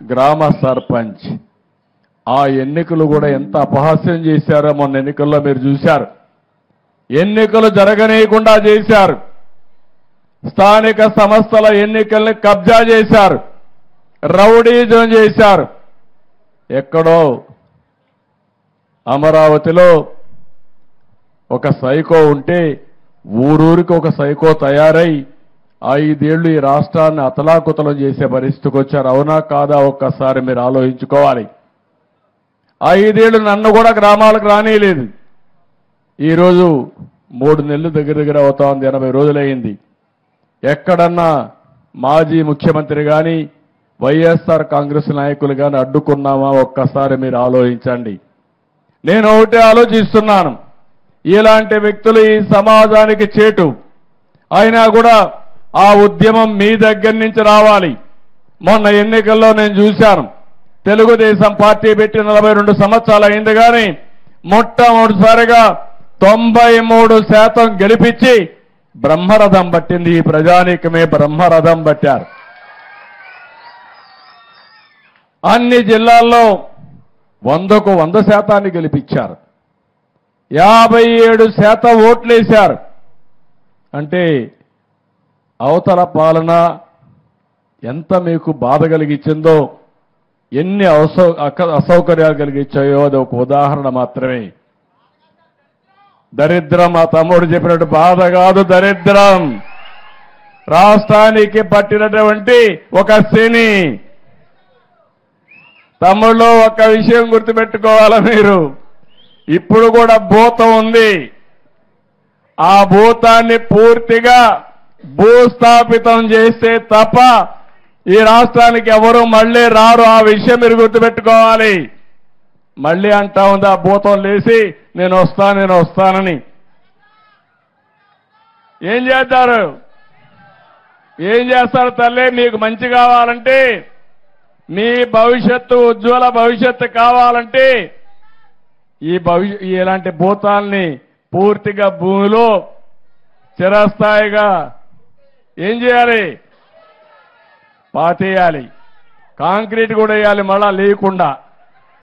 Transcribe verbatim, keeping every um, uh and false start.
గ్రామ సర్పంచ్ ఆ ఎన్నికలు కూడా ఎంత అపహాస్యం చేశారో మొన్న ఎన్నికల్లో మీరు చూశారు. ఎన్నికలు జరగనీయకుండా చేశారు. స్థానిక సంస్థల ఎన్నికల్ని కబ్జా చేశారు. రౌడీజం చేశారు. ఎక్కడో అమరావతిలో ఒక సైకో ఉంటే ఊరూరికి ఒక సైకో తయారై ఐదేళ్లు ఈ రాష్ట్రాన్ని అతలాకుతలం చేసే పరిస్థితికి వచ్చారు. అవునా కాదా ఒక్కసారి మీరు ఆలోచించుకోవాలి. ఐదేళ్లు నన్ను కూడా గ్రామాలకు రానియలేదు. ఈరోజు మూడు నెలలు దగ్గర దగ్గర అవుతా ఉంది, ఎనభై రోజులైంది. ఎక్కడన్నా మాజీ ముఖ్యమంత్రి కానీ వైఎస్ఆర్ కాంగ్రెస్ నాయకులు కానీ అడ్డుకున్నామా ఒక్కసారి మీరు ఆలోచించండి. నేను ఒకటే ఆలోచిస్తున్నాను, ఇలాంటి వ్యక్తులు ఈ సమాజానికి చేటు. అయినా కూడా ఆ ఉద్యమం మీ దగ్గర నుంచి రావాలి. మొన్న ఎన్నికల్లో నేను చూశాను, తెలుగుదేశం పార్టీ పెట్టి నలభై రెండు సంవత్సరాలు అయింది కానీ మొట్టమొదటిసారిగా తొంభై మూడు శాతం గెలిపించి బ్రహ్మరథం పట్టింది. ఈ ప్రజానీకమే బ్రహ్మరథం పట్టారు. అన్ని జిల్లాల్లో వందకు వంద శాతాన్ని గెలిపించారు. యాభై ఏడు శాతం ఓట్లేశారు. అంటే అవతల పాలన ఎంత మీకు బాధ కలిగించిందో, ఎన్ని అసౌ అసౌకర్యాలు కలిగించాయో అది ఒక ఉదాహరణ మాత్రమే. దరిద్రం మా తమ్ముడు చెప్పినట్టు బాధ కాదు, దరిద్రం రాష్ట్రానికి పట్టినటువంటి ఒక శని. తమ్ముళ్ళు ఒక విషయం గుర్తుపెట్టుకోవాలా మీరు, ఇప్పుడు కూడా భూతం ఉంది. ఆ భూతాన్ని పూర్తిగా భూస్థాపితం చేస్తే తప్ప ఈ రాష్ట్రానికి ఎవరు మళ్ళీ రారు. ఆ విషయం మీరు గుర్తుపెట్టుకోవాలి. మళ్ళీ అంటా ఉంది ఆ భూతం లేచి నేను వస్తాను నేను వస్తానని. ఏం చేస్తారు ఏం చేస్తారు తల్లి? మీకు మంచి కావాలంటే, మీ భవిష్యత్తు ఉజ్వల భవిష్యత్తు కావాలంటే ఈ భవిష్య ఇలాంటి భూతాల్ని పూర్తిగా భూమిలో చిరస్థాయిగా ఏం చేయాలి? పాతేయాలి. కాంక్రీట్ కూడా వేయాలి మళ్ళా లేకుండా.